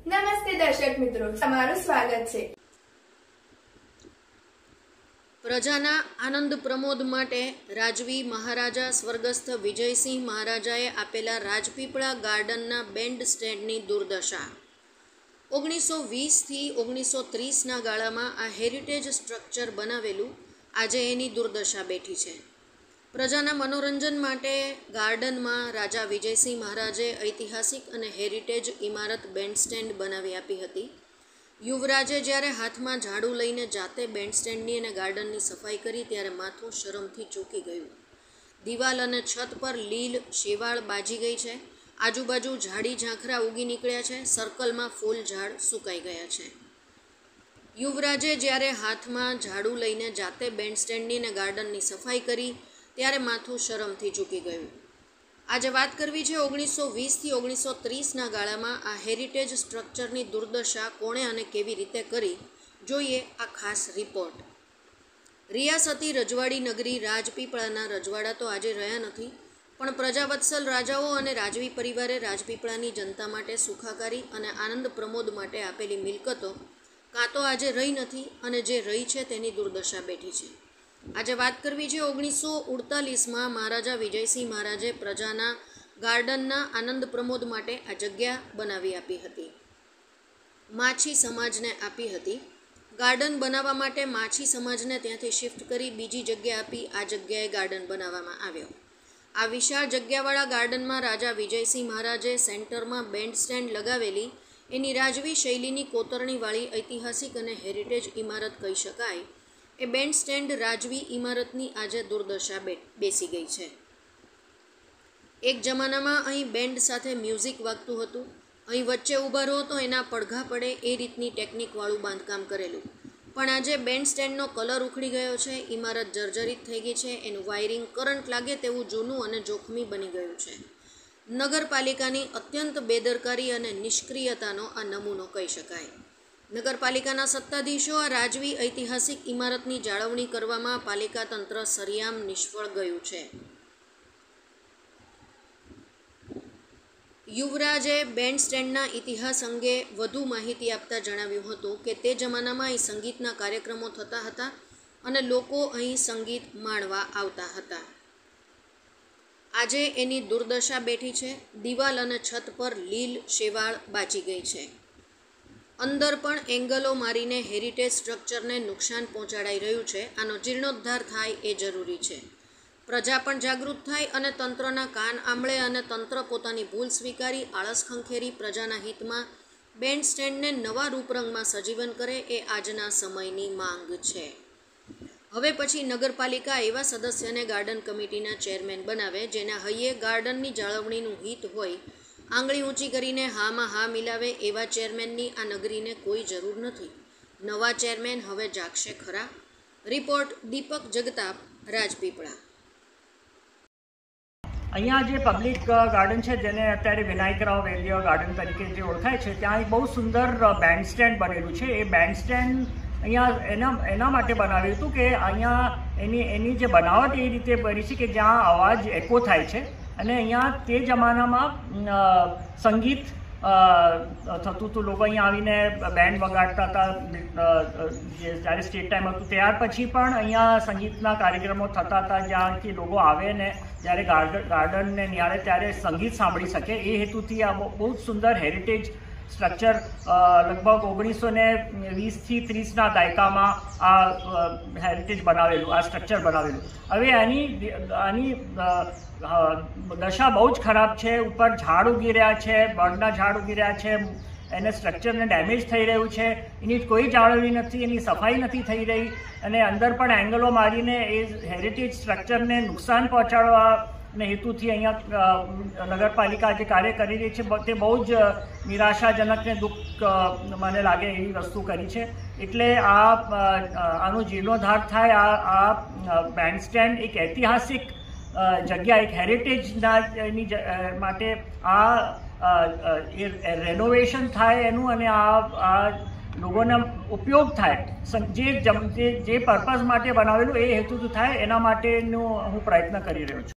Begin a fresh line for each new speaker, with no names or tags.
નમસ્તે દર્શક મિત્રો, તમારું સ્વાગત છે।
પ્રજાના આનંદ પ્રમોદ માટે રાજવી મહારાજા સ્વર્ગસ્થ વિજયસિંહ મહારાજાએ આપેલા રાજપીપળા ગાર્ડનના બેન્ડ સ્ટેન્ડની દુર્દશા। 1920થી 1930ના ગાળામાં આ હેરિટેજ સ્ટ્રક્ચર બનાવેલું આજે એની દુર્દશા બેઠી છે। પ્રજાના મનોરંજન માટે ગાર્ડનમાં રાજા વિજયસિંહ મહારાજે ઐતિહાસિક અને હેરિટેજ ઇમારત બેન્ડ સ્ટેન્ડ બનાવી આપી હતી। યુવરાજે જ્યારે હાથમાં ઝાડુ લઈને જાતે બેન્ડ સ્ટેન્ડની અને ગાર્ડનની સફાઈ કરી ત્યારે માથું શરમથી ચૂકી ગયું। દિવાલ અને છત પર લીલ શેવાળ બાજી ગઈ છે। આજુબાજુ ઝાડી ઝાંખરા ઉગી નીકળ્યા છે। સર્કલમાં ફૂલ ઝાડ સુકાઈ ગયા છે। યુવરાજે જ્યારે હાથમાં ઝાડુ લઈને જાતે બેન્ડ સ્ટેન્ડની અને ગાર્ડનની સફાઈ કરી ત્યારે માથું શરમથી ચૂકી ગયું। આજે વાત કરવી છે 1920થી 1930ના ગાળામાં આ હેરિટેજ સ્ટ્રક્ચરની દુર્દશા કોણે અને કેવી રીતે કરી। જોઈએ આ ખાસ રિપોર્ટ। રિયાસતી રજવાડી નગરી રાજપીપળાના રજવાડા તો આજે રહ્યા નથી, પણ પ્રજાવત્સલ રાજાઓ અને રાજવી પરિવારે રાજપીપળાની જનતા માટે સુખાકારી અને આનંદ પ્રમોદ માટે આપેલી મિલકતો કાં તો આજે રહી નથી અને જે રહી છે તેની દુર્દશા બેઠી છે। આજે વાત કરવી છે 1948માં મહારાજા વિજયસિંહ મહારાજે પ્રજાના ગાર્ડનના આનંદ પ્રમોદ માટે આ જગ્યા બનાવી આપી હતી, માછી સમાજને આપી હતી। ગાર્ડન બનાવવા માટે માછી સમાજને ત્યાંથી શિફ્ટ કરી બીજી જગ્યા આપી આ જગ્યાએ ગાર્ડન બનાવવામાં આવ્યો। આ વિશાળ જગ્યાવાળા ગાર્ડનમાં રાજા વિજયસિંહ મહારાજે સેન્ટરમાં બેન્ડ સ્ટેન્ડ લગાવેલી એની રાજવી શૈલીની કોતરણીવાળી ઐતિહાસિક અને હેરિટેજ ઇમારત કહી શકાય। એ બેન્ડ સ્ટેન્ડ રાજવી ઇમારતની આજે દુર્દશા બેસી ગઈ છે। એક જમાનામાં અહીં બેન્ડ સાથે મ્યુઝિક વાગતું હતું। અહીં વચ્ચે ઊભા રહો તો એના પડઘા પડે એ રીતની ટેકનિકવાળું બાંધકામ કરેલું, પણ આજે બેન્ડ સ્ટેન્ડનો કલર ઉખડી ગયો છે। ઇમારત જર્જરિત થઈ ગઈ છે। એનું વાયરિંગ કરંટ લાગે તેવું જૂનું અને જોખમી બની ગયું છે। નગરપાલિકાની અત્યંત બેદરકારી અને નિષ્ક્રિયતાનો આ નમૂનો કહી શકાય। નગરપાલિકાના સત્તાધીશો આ રાજવી ઐતિહાસિક ઇમારતની જાળવણી કરવામાં પાલિકા તંત્ર સરિયામ નિષ્ફળ ગયું છે। યુવરાજે બેન્ડ સ્ટેન્ડના ઇતિહાસ અંગે વધુ માહિતી આપતા જણાવ્યું હતું કે તે જમાનામાં અહીં સંગીતના કાર્યક્રમો થતા હતા અને લોકો અહીં સંગીત માણવા આવતા હતા। આજે એની દુર્દશા બેઠી છે। દિવાલ અને છત પર લીલ શેવાળ બાજી ગઈ છે। અંદર પણ એંગલો મારીને હેરિટેજ સ્ટ્રક્ચરને નુકસાન પહોંચાડાઈ રહ્યું છે। આનો જીર્ણોદ્ધાર થાય એ જરૂરી છે। પ્રજા પણ જાગૃત થાય અને તંત્રના કાન આંબળે અને તંત્ર પોતાની ભૂલ સ્વીકારી આળસ ખંખેરી પ્રજાના હિતમાં બેન્ડ સ્ટેન્ડને નવા રૂપરંગમાં સજીવન કરે એ આજના સમયની માંગ છે। હવે પછી નગરપાલિકા એવા સદસ્યને ગાર્ડન કમિટીના ચેરમેન બનાવે જેના હૈયે ગાર્ડનની જાળવણીનું હિત હોય। આંગળી ઊંચી કરીને હામાં હા મિલાવે એવા ચેરમેનની આ નગરીને કોઈ જરૂર નથી। નવા ચેરમેન હવે જાગશે ખરા। રિપોર્ટ દીપક જગતાપ, રાજપીપળા।
અહીંયા જે પબ્લિક ગાર્ડન છે જેને અત્યારે વિનાયકરાવ વેલ્યો ગાર્ડન તરીકે જે ઓળખાય છે, ત્યાં એક બહુ સુંદર બેન્ડ સ્ટેન્ડ બનેલું છે। એ બેન્ડ સ્ટેન્ડ અહીંયા એના માટે બનાવ્યું હતું કે અહીંયા એની જે બનાવટ એ રીતે બની છે કે જ્યાં અવાજ એકો થાય છે અને અહીંયા તે જમાનામાં સંગીત થતું હતું। લોકો અહીંયા આવીને બેન્ડ વગાડતા હતા જ્યારે સ્ટેટ ટાઈમ હતું। ત્યાર પછી પણ અહીંયા સંગીતના કાર્યક્રમો થતા હતા જ્યાંથી લોકો આવે ને જ્યારે ગાર્ડનને નિહાળે ત્યારે સંગીત સાંભળી શકે। એ હેતુથી આ બહુ જ સુંદર હેરિટેજ સ્ટ્રક્ચર લગભગ 1920થી 30ના દાયકામાં આ હેરિટેજ બનાવેલું, આ સ્ટ્રક્ચર બનાવેલું। હવે આની દશા બહુ જ ખરાબ છે। ઉપર ઝાડ ઉગી રહ્યા છે, બળના ઝાડ ઉગી રહ્યા છે, એને સ્ટ્રક્ચરને ડેમેજ થઈ રહ્યું છે। એની કોઈ જાળવણી નથી, એની સફાઈ નથી થઈ રહી અને અંદર પણ એંગલો મારીને એ હેરિટેજ સ્ટ્રક્ચરને નુકસાન પહોંચાડવાના હેતુથી અહીંયા નગરપાલિકા જે કાર્ય કરી રહી છે તે બહુ જ નિરાશાજનક ને દુઃખ મને લાગે એવી વસ્તુ કરી છે। એટલે આનો જીર્ણોદ્ધાર થાય। આ બેન્ડ સ્ટેન્ડ એક ઐતિહાસિક જગ્યા, એક હેરિટેજના એની માટે આ રેનોવેશન થાય એનું અને આ લોકોને ઉપયોગ થાય। જે પર્પઝ માટે બનાવેલું એ હેતુથી થાય એના માટેનો હું પ્રયત્ન કરી રહ્યો છું।